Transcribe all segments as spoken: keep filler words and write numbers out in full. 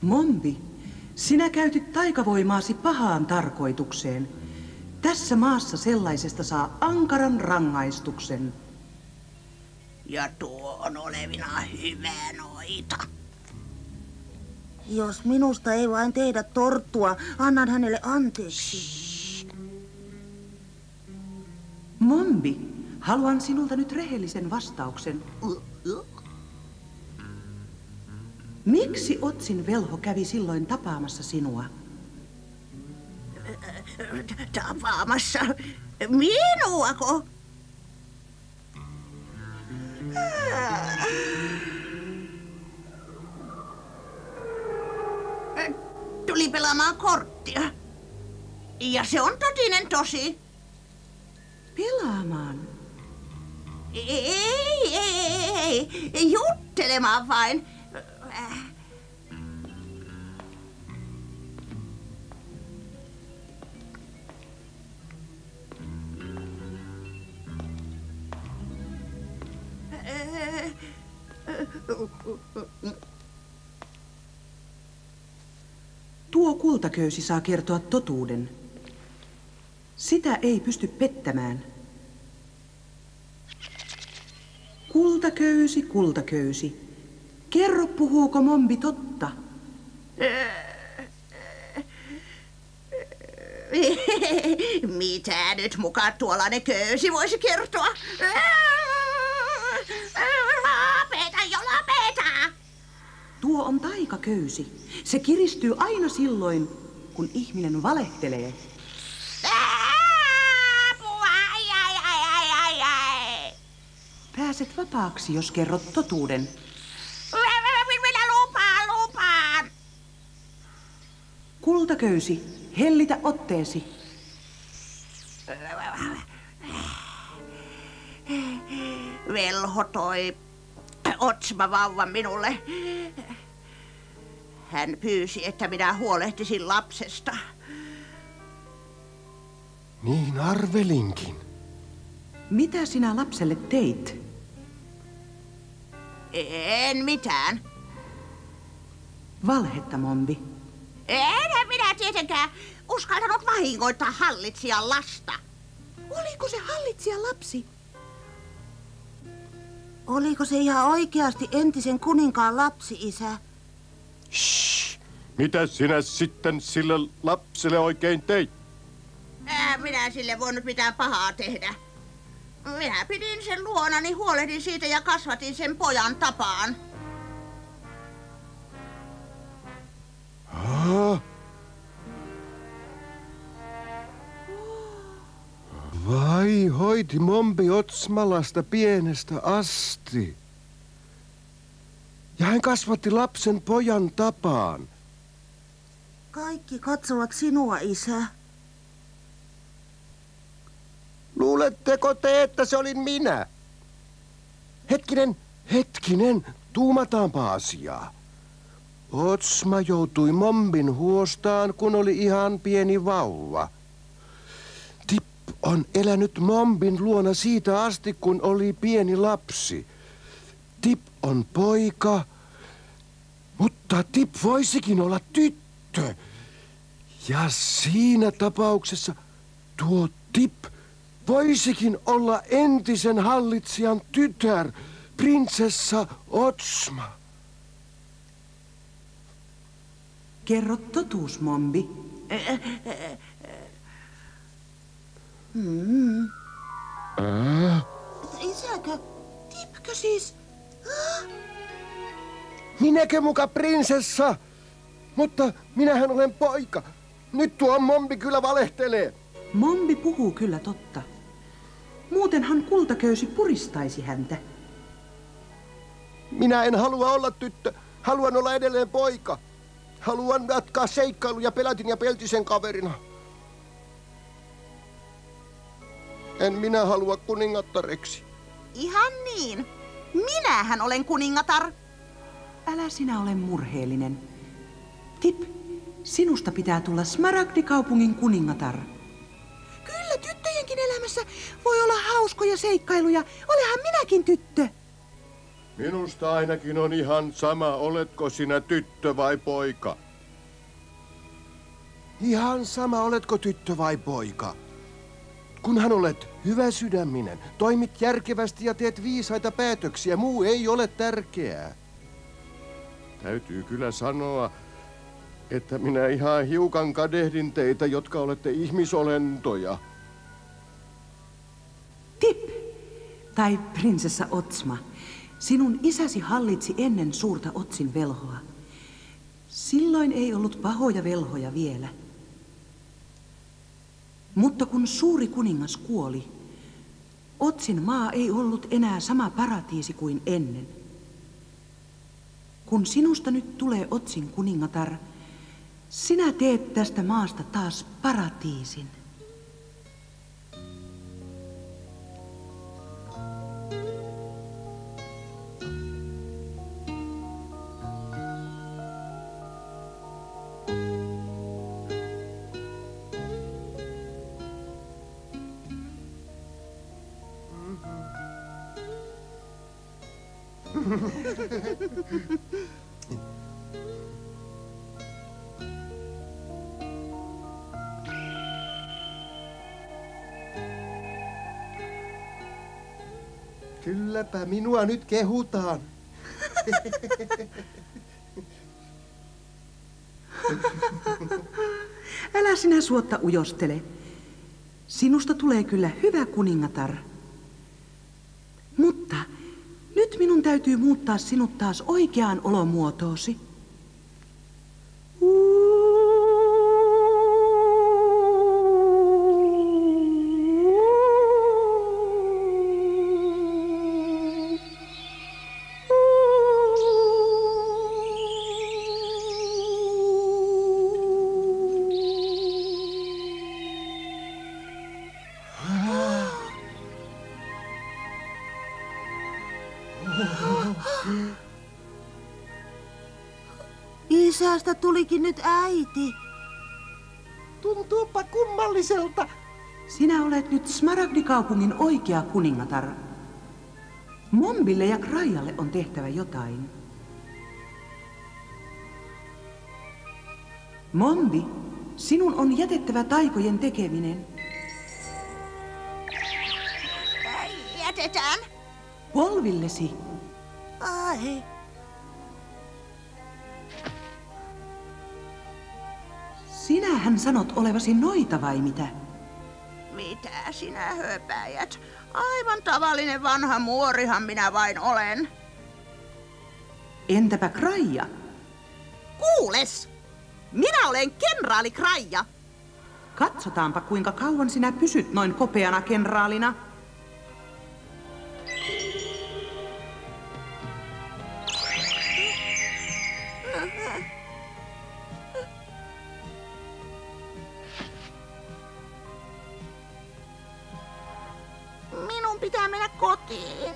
Mombi, sinä käytit taikavoimaasi pahaan tarkoitukseen. Tässä maassa sellaisesta saa ankaran rangaistuksen. Ja tuo on olevina hyvä noita. Jos minusta ei vain tehdä torttua, annan hänelle anteeksi. Mombi, haluan sinulta nyt rehellisen vastauksen. Miksi Otsin velho kävi silloin tapaamassa sinua? Tapaamassa? Minuako? Tuli pelaamaan korttia. Ja se on totinen tosi. Pelaamaan? Ei, ei, ei, ei, juttelemaan vain. Tuo kultaköysi saa kertoa totuuden. Sitä ei pysty pettämään. Kultaköysi, kultaköysi. Kerro, puhuuko Mombi totta? Mitä nyt mukaan tuollainen köysi voisi kertoa? Lopeta jo, lopeta! Tuo on taikaköysi. Se kiristyy aina silloin, kun ihminen valehtelee. Apua, ai, ai, ai, ai, ai, ai. Pääset vapaaksi, jos kerrot totuuden. Minä lupaan, lupaan. Kultaköysi, hellitä otteesi. Velho toi Otsma vauvan minulle. Hän pyysi, että minä huolehtisin lapsesta. Niin arvelinkin. Mitä sinä lapselle teit? En mitään. Valhetta, Mombi. En minä tietenkään uskaltanut vahingoittaa hallitsijan lasta. Oliko se hallitsijan lapsi? Oliko se ihan oikeasti entisen kuninkaan lapsi, isä? Shh. Mitä sinä sitten sille lapselle oikein teit? Ää, minä sille voinut mitään pahaa tehdä. Minä pidin sen luonani, huolehdin siitä ja kasvatin sen pojan tapaan. Ah. Vai hoiti Mombi Otsmalasta pienestä asti? Ja hän kasvatti lapsen pojan tapaan. Kaikki katsovat sinua, isä. Luuletteko te, että se olin minä? Hetkinen, hetkinen, tuumataanpa asiaa. Otsma joutui Mombin huostaan, kun oli ihan pieni vauva. Tip on elänyt Mombin luona siitä asti, kun oli pieni lapsi. Tip on poika, mutta Tip voisikin olla tyttö. Ja siinä tapauksessa tuo Tip voisikin olla entisen hallitsijan tytär, prinsessa Otsma. Kerro totuus, Mombi. Mm. Äh? Isäkö? Tipkö siis? Ah? Minäkö muka prinsessa? Mutta minähän olen poika. Nyt tuo Mombi kyllä valehtelee. Mombi puhuu kyllä totta. Muutenhan kultaköysi puristaisi häntä. Minä en halua olla tyttö. Haluan olla edelleen poika. Haluan jatkaa seikkailuja Pelätin ja Peltisen kaverina. En minä halua kuningattareksi. Ihan niin. Minähän olen kuningatar. Älä sinä ole murheellinen. Tip, sinusta pitää tulla Smaragdikaupungin kuningatar. Kyllä tyttöjenkin elämässä voi olla hauskoja seikkailuja. Olehan minäkin tyttö. Minusta ainakin on ihan sama, oletko sinä tyttö vai poika. Ihan sama, oletko tyttö vai poika. Kunhan olet hyvä sydäminen, toimit järkevästi ja teet viisaita päätöksiä, muu ei ole tärkeää. Täytyy kyllä sanoa, että minä ihan hiukan kadehdin teitä, jotka olette ihmisolentoja. Tip, tai prinsessa Otsma, sinun isäsi hallitsi ennen suurta Otsin velhoa. Silloin ei ollut pahoja velhoja vielä. Mutta kun suuri kuningas kuoli, Otsin maa ei ollut enää sama paratiisi kuin ennen. Kun sinusta nyt tulee Otsin kuningatar, sinä teet tästä maasta taas paratiisin. Kylläpä minua nyt kehutaan. Älä sinä suotta ujostele. Sinusta tulee kyllä hyvä kuningatar. Mutta nyt minun täytyy muuttaa sinut taas oikeaan olomuotoosi. Isästä tulikin nyt äiti. Tuntuupa kummalliselta. Sinä olet nyt Smaragdikaupungin oikea kuningatar. Mombille ja Krajalle on tehtävä jotain. Mombi, sinun on jätettävä taikojen tekeminen. Jätetään. Polvillesi. Ai. Sinähän sanot olevasi noita vai mitä? Mitä sinä höpäjät? Aivan tavallinen vanha muorihan minä vain olen. Entäpä Kraija? Kuules! Minä olen kenraali Kraija. Katsotaanpa kuinka kauan sinä pysyt noin kopeana kenraalina. Minun pitää mennä kotiin.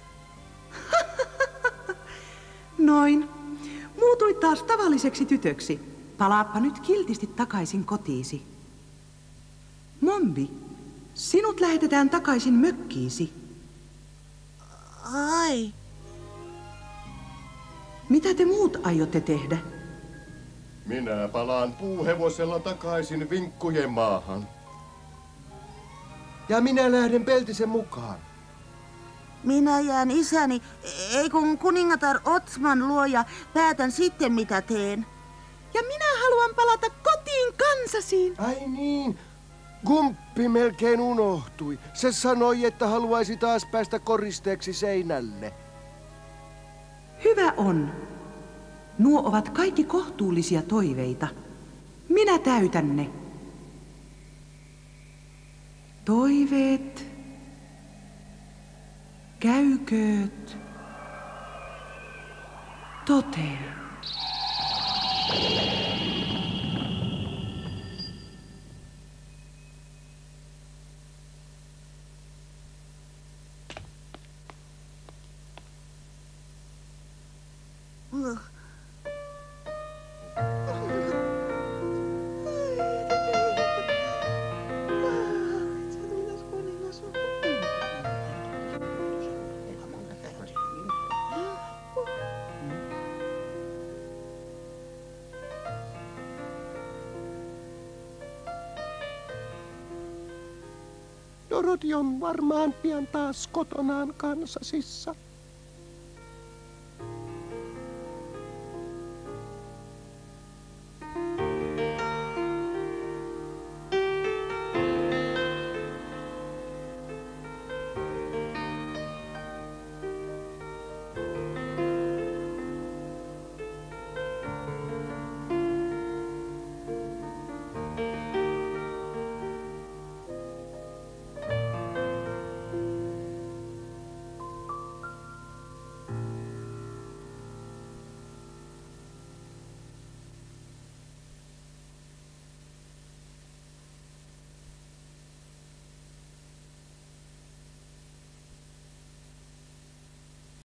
Noin. Muutuit taas tavalliseksi tytöksi. Palaappa nyt kiltisti takaisin kotiisi. Mombi, sinut lähetetään takaisin mökkiisi. Ai. Mitä te muut aiotte tehdä? Minä palaan puuhevosella takaisin vinkkujen maahan. Ja minä lähden Peltisen mukaan. Minä jään isäni, ei kun kuningatar Otsman luo ja päätän sitten mitä teen. Ja minä haluan palata kotiin kansasiin. Ai niin, Gumppi melkein unohtui. Se sanoi, että haluaisi taas päästä koristeeksi seinälle. Hyvä on. Nuo ovat kaikki kohtuullisia toiveita. Minä täytän ne. Toiveet käykööt toteen. Ugh. Doroti on varmaan pian taas kotonaan kansasissa.